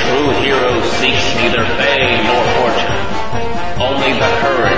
true hero seeks neither fame nor fortune, only the courage